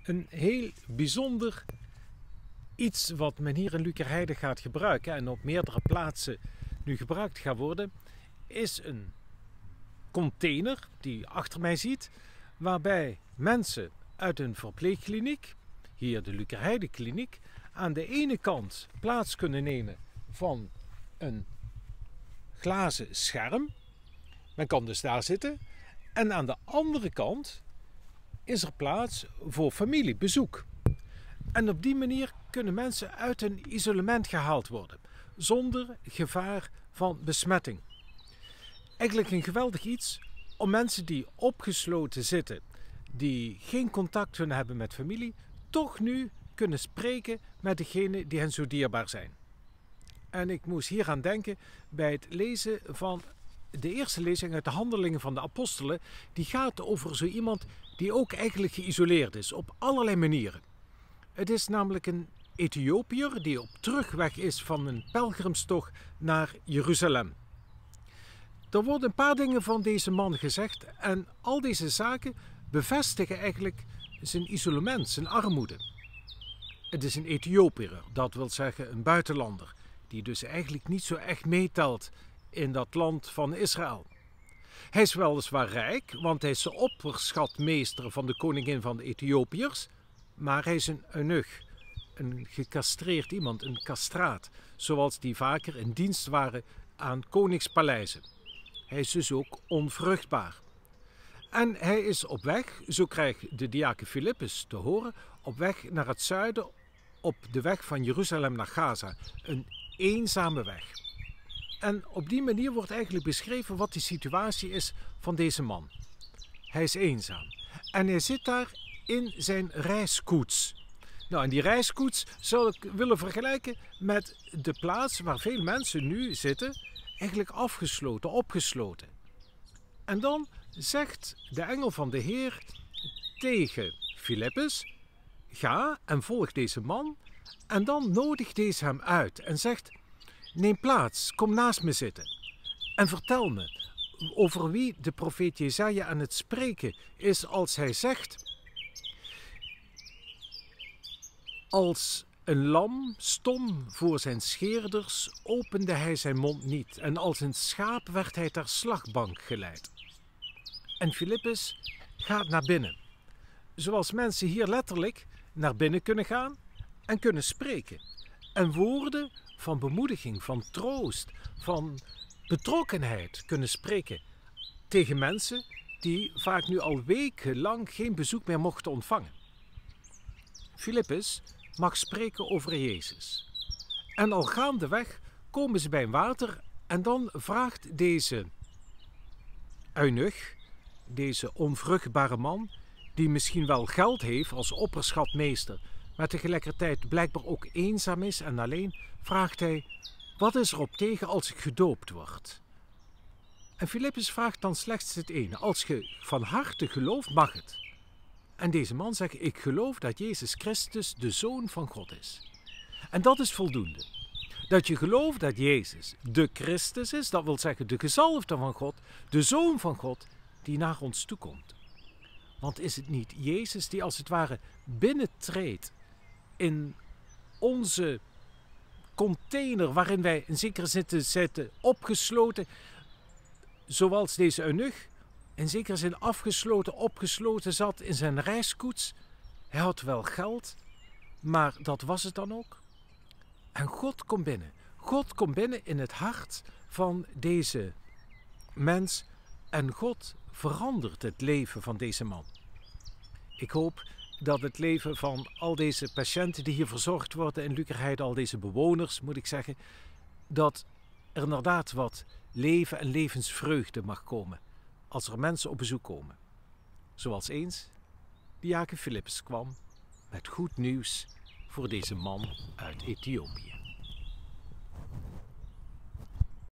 Een heel bijzonder iets wat men hier in Lukjerheide gaat gebruiken en op meerdere plaatsen nu gebruikt gaat worden, is een container die je achter mij ziet, waarbij mensen uit een verpleegkliniek, hier de Lukjerheide kliniek, aan de ene kant plaats kunnen nemen van een glazen scherm. Men kan dus daar zitten. En aan de andere kant is er plaats voor familiebezoek. En op die manier kunnen mensen uit een isolement gehaald worden, zonder gevaar van besmetting. Eigenlijk een geweldig iets om mensen die opgesloten zitten, die geen contact kunnen hebben met familie, toch nu kunnen spreken met degenen die hen zo dierbaar zijn. En ik moest hier aan denken bij het lezen van de eerste lezing uit de Handelingen van de Apostelen. Die gaat over zo iemand die ook eigenlijk geïsoleerd is op allerlei manieren. Het is namelijk een Ethiopiër die op terugweg is van een pelgrimstocht naar Jeruzalem. Er worden een paar dingen van deze man gezegd en al deze zaken bevestigen eigenlijk zijn isolement, zijn armoede. Het is een Ethiopiër, dat wil zeggen een buitenlander, die dus eigenlijk niet zo echt meetelt in dat land van Israël. Hij is weliswaar rijk, want hij is de opperschatmeester van de koningin van de Ethiopiërs, maar hij is een eunuch, een gecastreerd iemand, een castraat, zoals die vaker in dienst waren aan koningspaleizen. Hij is dus ook onvruchtbaar. En hij is op weg, zo krijgt de diaken Filippus te horen, op weg naar het zuiden, op de weg van Jeruzalem naar Gaza. Een eenzame weg. En op die manier wordt eigenlijk beschreven wat de situatie is van deze man. Hij is eenzaam. En hij zit daar in zijn reiskoets. Nou, en die reiskoets zou ik willen vergelijken met de plaats waar veel mensen nu zitten, eigenlijk afgesloten, opgesloten. En dan zegt de engel van de Heer tegen Filippus: ga en volg deze man. En dan nodigt deze hem uit en zegt: neem plaats, kom naast me zitten. En vertel me over wie de profeet Jesaja aan het spreken is als hij zegt: als een lam stom voor zijn scheerders opende hij zijn mond niet. En als een schaap werd hij ter slagbank geleid. En Filippus gaat naar binnen. Zoals mensen hier letterlijk naar binnen kunnen gaan en kunnen spreken. En woorden van bemoediging, van troost, van betrokkenheid kunnen spreken tegen mensen die vaak nu al wekenlang geen bezoek meer mochten ontvangen. Filippus mag spreken over Jezus. En al gaandeweg komen ze bij een water en dan vraagt deze eunuch, deze onvruchtbare man, die misschien wel geld heeft als opperschatmeester, maar tegelijkertijd blijkbaar ook eenzaam is en alleen, vraagt hij: wat is er op tegen als ik gedoopt word? En Filippus vraagt dan slechts het ene: als je van harte gelooft, mag het. En deze man zegt: ik geloof dat Jezus Christus de Zoon van God is. En dat is voldoende. Dat je gelooft dat Jezus de Christus is, dat wil zeggen de gezalfde van God, de Zoon van God, die naar ons toekomt. Want is het niet Jezus die als het ware binnentreedt in onze container waarin wij in zekere zin zitten opgesloten, zoals deze eunuch in zekere zin afgesloten, opgesloten zat in zijn reiskoets? Hij had wel geld, maar dat was het dan ook. En God komt binnen. God komt binnen in het hart van deze mens en God verandert het leven van deze man. Ik hoop dat het leven van al deze patiënten die hier verzorgd worden in Lukjerheide, al deze bewoners moet ik zeggen, dat er inderdaad wat leven en levensvreugde mag komen als er mensen op bezoek komen. Zoals eens diaken Filippus kwam met goed nieuws voor deze man uit Ethiopië.